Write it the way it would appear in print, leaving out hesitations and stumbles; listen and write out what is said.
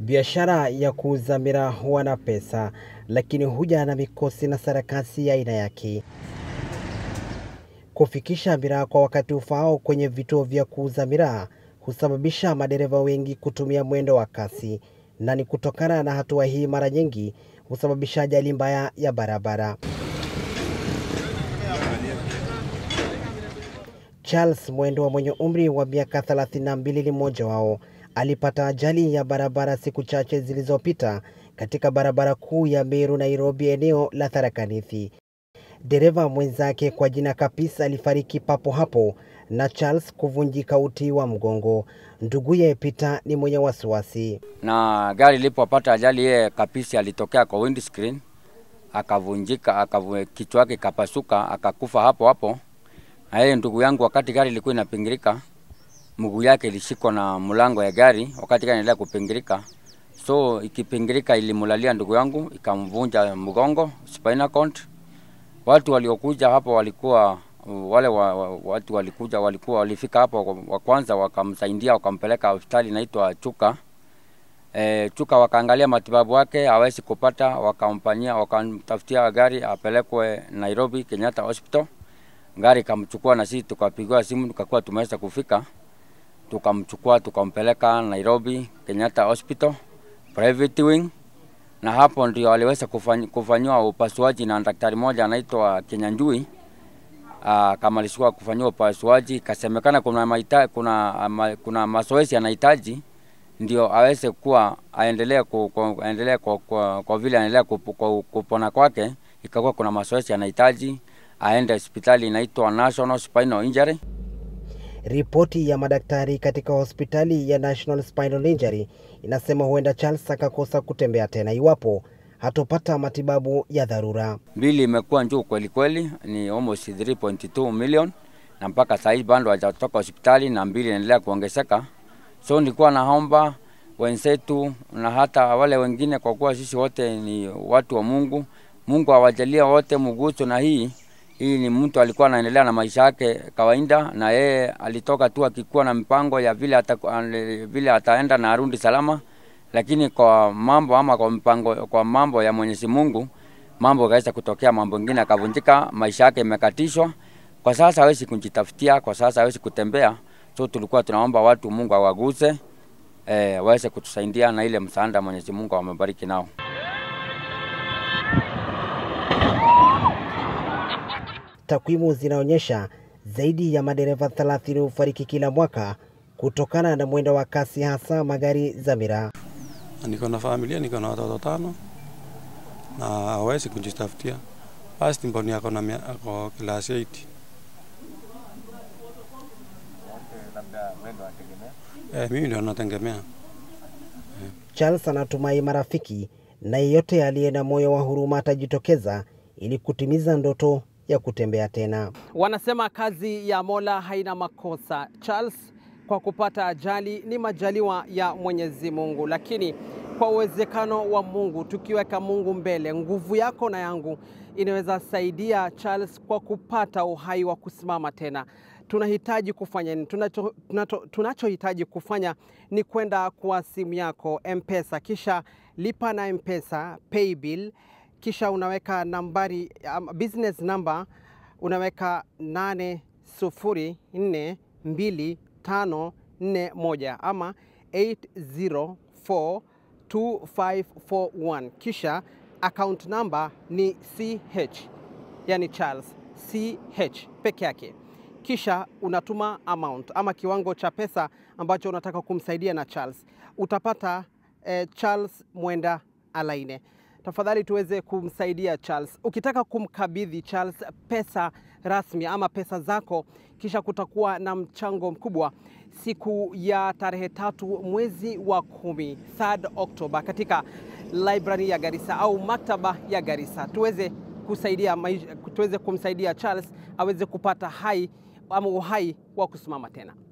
Biashara ya kuuza miraa huwa na pesa, lakini huja na mikosi na sarakasi ya aina yake. Kufikisha miraa kwa wakati ufaao kwenye vituo vya kuuza miraa husababisha madereva wengi kutumia mwendo wa kasi, na ni kutokana na hatua hii mara nyingi husababisha ajali mbaya ya barabara. Charles Mwenda mwenye umri wa miaka 32 ni mmoja wao. Alipata ajali ya barabara siku chache zilizopita katika barabara kuu ya Meru Nairobi, eneo la Tharaka Nithi. Dereva mwenzake kwa jina kabisa alifariki papo hapo na Charles kuvunjika uti wa mgongo. Nduguye Peter ni mwenye wasiwasi. Na gari lilipopata ajali, yeye kabisa alitokea kwa windscreen, akavunjika, kichwa chake kapasuka, akakufa hapo hapo. Na yeye ndugu yangu, wakati gari ilikuwa inapingirika, mguu yake ilishikwa na mlango ya gari wakati gari inaendelea kupingirika. So ikipingirika ilimulalia ndugu yangu, ikamvunja mgongo, spinal cord. Watu waliokuja hapo walikuwa watu walifika hapo wa kwanza, wakamsaidia, wakampeleka hospitali inaitwa Chuka. Chuka wakaangalia matibabu yake hawezi kupata, wakamtafutia gari apelekwe Nairobi Kenyatta Hospital. Gari kamchukua na sisi tukapigiwa simu, tukakuwa tumeweza kufika. Tukamchukua tukampeleka Nairobi Kenyatta Hospital private wing, na hapo ndio aliweza kufanyiwa upasuaji na daktari mmoja anaitwa Kenyanjui. Kama alishukua kufanyiwa upasuaji, kasemekana kuna mazoezi anahitaji ndio aweze kuwa aendelee kwa vile anaendelea kupona kwake. Ikakuwa kuna mazoezi anahitaji aende hospitali inaitwa National Spinal Injury. Ripoti ya madaktari katika hospitali ya National Spinal Injury inasema huenda Charles akakosa kutembea tena iwapo hatopata matibabu ya dharura. Bili imekuwa juu kweli kweli, ni almost 3.2 million, na mpaka sasa bado hajatoka hospitali na bili inaendelea kuongezeka. So nilikuwa naomba wenzetu na hata wale wengine, kwa kuwa sisi wote ni watu wa Mungu, Mungu awajalie wote mguso. Na hii ni mtu alikuwa anaendelea na maisha yake kawaida, na yeye alitoka tu akikuwa na mpango ya vile ataenda na arudi salama, lakini kwa mambo ya Mwenyezi Mungu, mambo kaisa kutokea, mambo mengine akavunjika, maisha yake imekatishwa. Kwa sasa hawezi kujitafutia, kwa sasa hawezi kutembea. So tulikuwa tunaomba watu Mungu awaguse, waweze kutusaidia na ile msaada Mwenyezi Mungu amebariki nao. Takwimu zinaonyesha zaidi ya madereva 30 hufariki kila mwaka kutokana na mwendo wa kasi, hasa magari za miraa. Niko na familia, niko na watoto 5 na hawezi kujitafutia. Basi mboni yako na class 8. Mimi ndio nategemea. Charles anatumai marafiki na yeyote aliye na moyo wa huruma atajitokeza ili kutimiza ndoto ya kutembea tena. Wanasema kazi ya Mola haina makosa. Charles kwa kupata ajali ni majaliwa ya Mwenyezi Mungu, lakini kwa uwezekano wa Mungu, tukiweka Mungu mbele, nguvu yako na yangu inaweza saidia Charles kwa kupata uhai wa kusimama tena. Tunahitaji kufanya nini? Tunachohitaji kufanya ni kwenda kwa simu yako M-Pesa, kisha lipa na M-Pesa pay bill, kisha unaweka nambari business number, unaweka 8042541 ama 8042541, kisha account number ni CH, yani Charles CH peke yake. Kisha unatuma amount ama kiwango cha pesa ambacho unataka kumsaidia na Charles. Utapata Charles Mwenda alaine. Tafadhali tuweze kumsaidia Charles. Ukitaka kumkabidhi Charles pesa rasmi ama pesa zako, kisha kutakuwa na mchango mkubwa siku ya tarehe 3 mwezi wa 10, 3 October, katika library ya Garissa au maktaba ya Garissa. Tuweze kumsaidia Charles aweze kupata uhai wa kusimama tena.